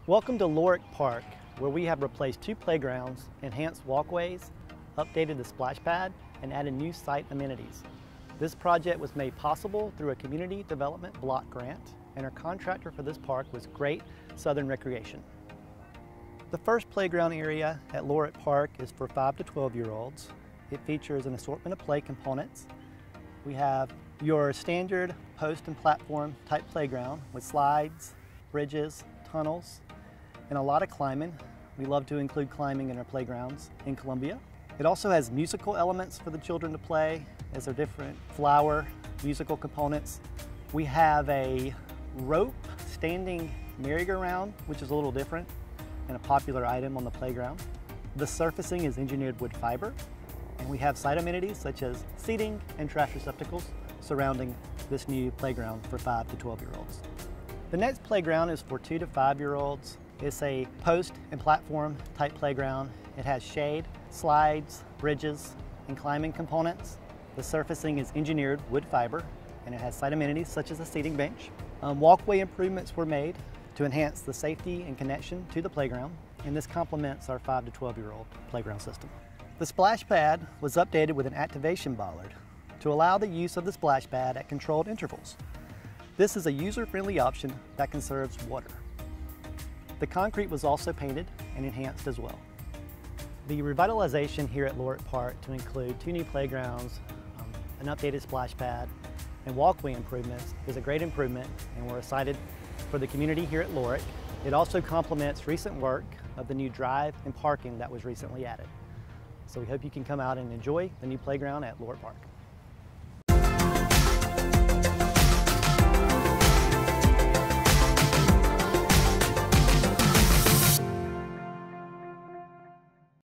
Welcome to Lorick Park, where we have replaced 2 playgrounds, enhanced walkways, updated the splash pad, and added new site amenities. This project was made possible through a community development block grant, and our contractor for this park was Great Southern Recreation. The first playground area at Lorick Park is for 5 to 12-year-olds. It features an assortment of play components. We have your standard post and platform type playground with slides, bridges, tunnels, and a lot of climbing. We love to include climbing in our playgrounds in Columbia. It also has musical elements for the children to play, as there are different flower musical components. We have a rope standing merry-go-round, which is a little different and a popular item on the playground. The surfacing is engineered wood fiber, and we have site amenities such as seating and trash receptacles surrounding this new playground for 5 to 12-year-olds. The next playground is for 2 to 5-year-olds. It's a post and platform type playground. It has shade, slides, bridges, and climbing components. The surfacing is engineered wood fiber, and it has site amenities such as a seating bench. Walkway improvements were made to enhance the safety and connection to the playground, and this complements our 5 to 12-year-old playground system. The splash pad was updated with an activation bollard to allow the use of the splash pad at controlled intervals. This is a user-friendly option that conserves water. The concrete was also painted and enhanced as well. The revitalization here at Lorick Park to include 2 new playgrounds, an updated splash pad, and walkway improvements is a great improvement, and we're excited for the community here at Lorick. It also complements recent work of the new drive and parking that was recently added. So we hope you can come out and enjoy the new playground at Lorick Park.